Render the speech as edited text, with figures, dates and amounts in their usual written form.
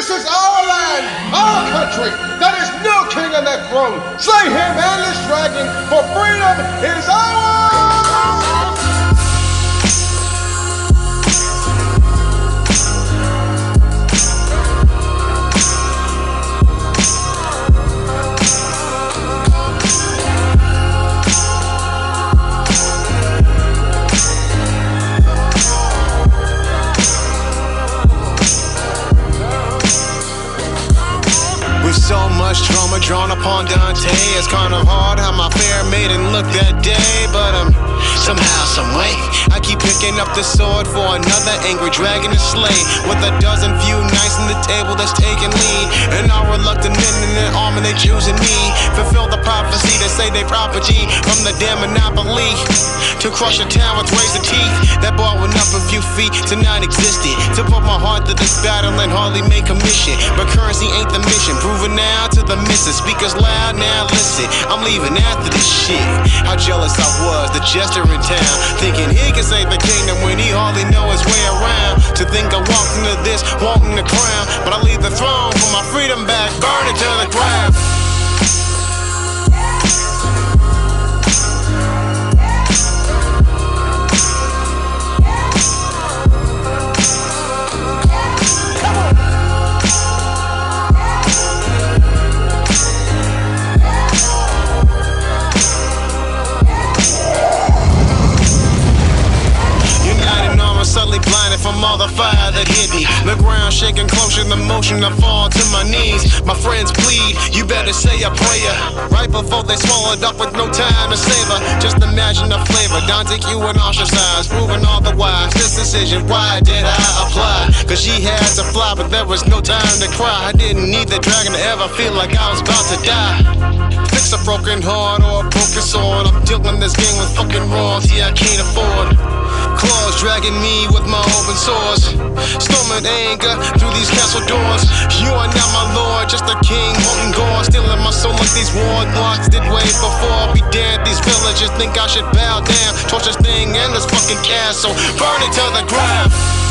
This is our land, our country. There is no king on that throne. Slay him and this dragon, for freedom is ours! With so much drama drawn upon Dante, it's kind of hard how my fair maiden looked that day. But somehow, someway, I keep picking up the sword for another angry dragon to slay. With a dozen few knights on the table that's taking lead, and all reluctant men in their army, they choosing me. Fulfill the prophecy that say they property from the damn monopoly. To crush a town with razor teeth that boy went up a few feet to non-existent. To put my heart to this battle and hardly make a mission, but currency ain't the mission. Proven now to the missus, speakers loud, now listen, I'm leaving after this shit. How jealous I was, the jester in town, thinking he can save the kingdom when he hardly know his way around. To think I walked into this, wanting the crown, but I leave the throne for my freedom back, burn it to the ground. Suddenly blinded from all the fire that hit me. The ground shaking closer, the motion I fall to my knees. My friends plead, you better say a prayer right before they swallow it up with no time to savor. Just imagine the flavor, Dante Q and ostracized, proving all the wise. This decision, why did I apply? Cause she had to fly, but there was no time to cry. I didn't need the dragon to ever feel like I was about to die. Fix a broken heart or a broken sword. I'm dealing this game with fucking royalty I can't afford. Claws dragging me with my open swords, storming anger through these castle doors. You are not my lord, just a king holding gore, stealing my soul like these warlocks did way before. Be dead, these villagers think I should bow down, torch this thing and this fucking castle, burn it to the ground.